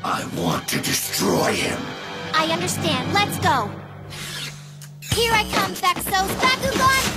I want to destroy him. I understand. Let's go. Here I come, Vexos. Bakugan!